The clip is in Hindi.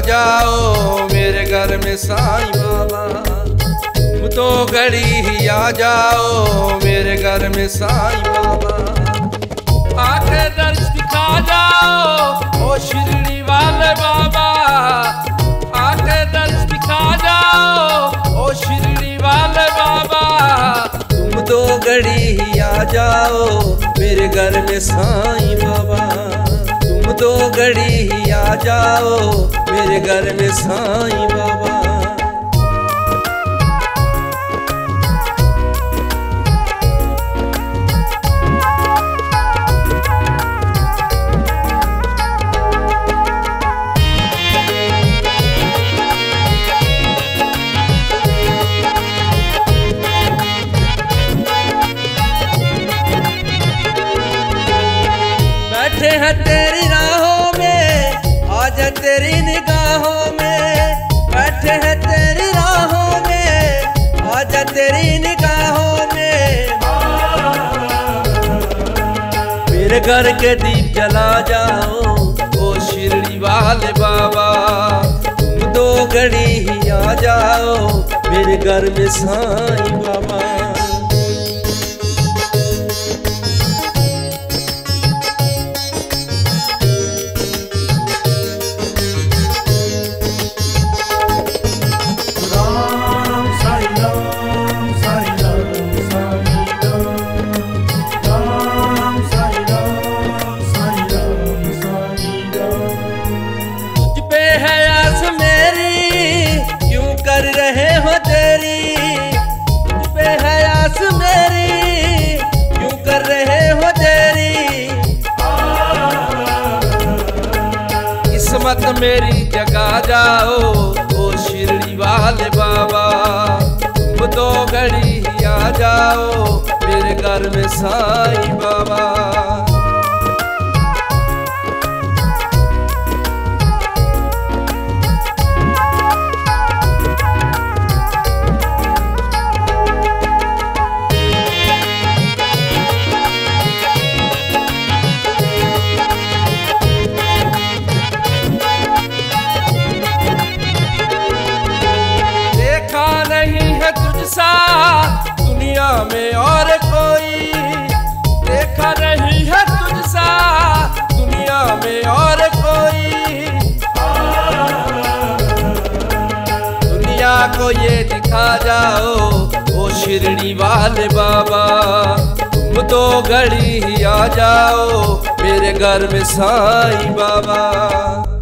जाओ मेरे घर में साईं बाबा। तुम तो घड़ी ही आ जाओ मेरे घर में साईं बाबा। आके दर्श दिखा जाओ ओ शिरडी वाले बाबा। आके दर्श दिखा जाओ ओ शिरडी वाले बाबा। तुम तो घड़ी ही आ जाओ मेरे घर में साईं बाबा। तुम तो घड़ी ही आ जाओ मेरे घर में साईं बाबा। बैठे हैं तेरी राहों में आजा तेरी निगाहों में। बैठे हैं तेरी राहों में आजा तेरी निगाहों में। मेरे घर के दीप जला जाओ ओ शिरडी वाले बाबा। तुम दो घड़ी ही आ जाओ मेरे घर में साईं बाबा। कर रहे हो तेरी तुझ पे है आस मेरी, क्यों कर रहे हो तेरी। किस्मत मेरी जगा जाओ ओ शिरडी वाले बाबा। तुम तो घड़ी ही आ जाओ मेरे घर में साईं बाबा। तुझसा दुनिया में और कोई देखा नहीं है तुझसा दुनिया में और कोई। दुनिया को ये दिखा जाओ ओ शिरडी वाले बाबा। तुम तो घड़ी ही आ जाओ मेरे घर में साईं बाबा।